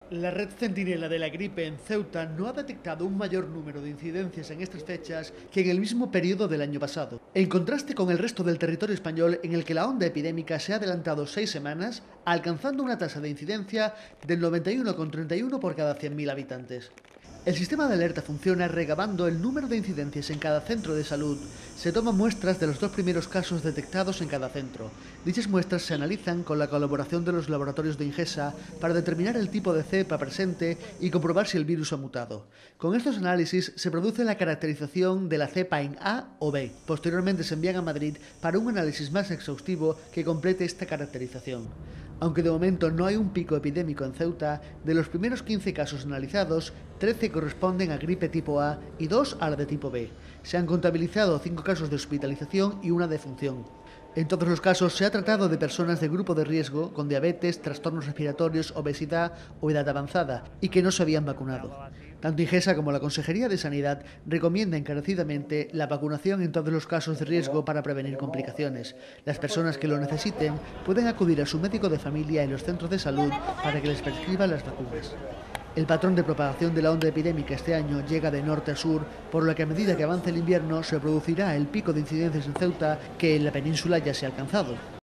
La red centinela de la gripe en Ceuta no ha detectado un mayor número de incidencias en estas fechas que en el mismo periodo del año pasado. En contraste con el resto del territorio español, en el que la onda epidémica se ha adelantado 6 semanas, alcanzando una tasa de incidencia del 91,31 por cada 100.000 habitantes. El sistema de alerta funciona recabando el número de incidencias en cada centro de salud. Se toman muestras de los 2 primeros casos detectados en cada centro. Dichas muestras se analizan con la colaboración de los laboratorios de Ingesa para determinar el tipo de cepa presente y comprobar si el virus ha mutado. Con estos análisis se produce la caracterización de la cepa en A o B. Posteriormente se envían a Madrid para un análisis más exhaustivo que complete esta caracterización. Aunque de momento no hay un pico epidémico en Ceuta, de los primeros 15 casos analizados, 13 corresponden a gripe tipo A y 2 a la de tipo B. Se han contabilizado 5 casos de hospitalización y una defunción. En todos los casos se ha tratado de personas de grupo de riesgo con diabetes, trastornos respiratorios, obesidad o edad avanzada y que no se habían vacunado. Tanto Ingesa como la Consejería de Sanidad recomiendan encarecidamente la vacunación en todos los casos de riesgo para prevenir complicaciones. Las personas que lo necesiten pueden acudir a su médico de familia en los centros de salud para que les prescriba las vacunas. El patrón de propagación de la onda epidémica este año llega de norte a sur, por lo que a medida que avance el invierno se producirá el pico de incidencias en Ceuta que en la península ya se ha alcanzado.